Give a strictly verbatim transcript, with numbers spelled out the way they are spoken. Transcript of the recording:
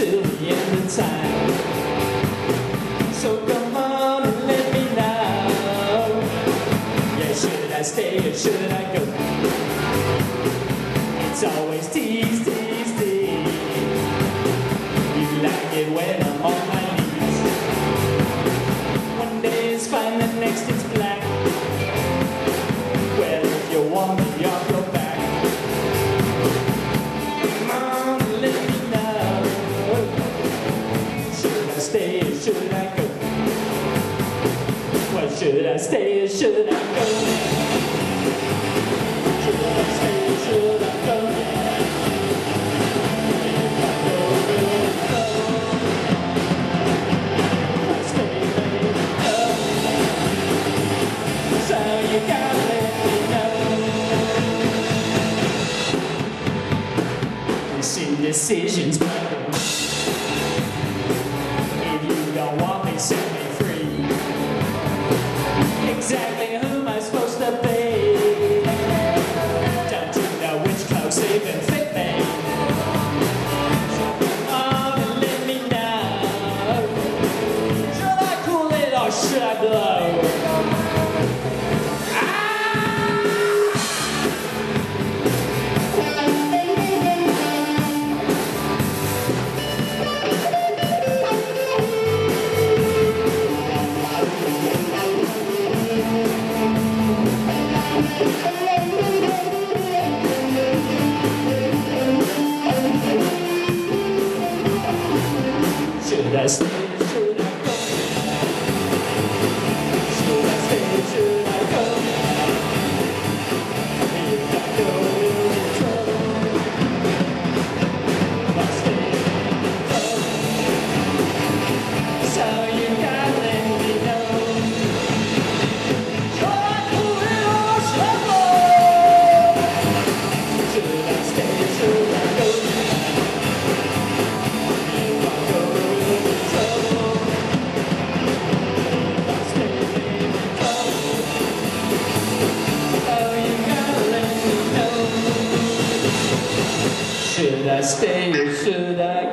till the end of time. So come on and let me know. Yeah, should I stay or should I go? It's always tease, tease, tease. You like it when I'm on my knees. One day it's fine, the next it's black. Well, if you want me off your back, come on and let me know. Should I stay or should I go? Well, should I stay or should I go? Should I stay or should I go? If I go, will go. If I stay, let it go. So you gotta let me know. This indecision's better. If you don't want me, set me free. Exactly who am I supposed to be? Don't you know which clothes even fit me? So come on and let me know. Should I cool it or should I blow? Should I stay, should I go? Should I stay, should I go? If I go, we'll get trouble. If I stay, go. So you gotta let me know. Should I cool it or should I blow? Should I stay, should I go? If I go, we'll get trouble. If I stay, go. Oh, you gotta let me know. Should I stay or should I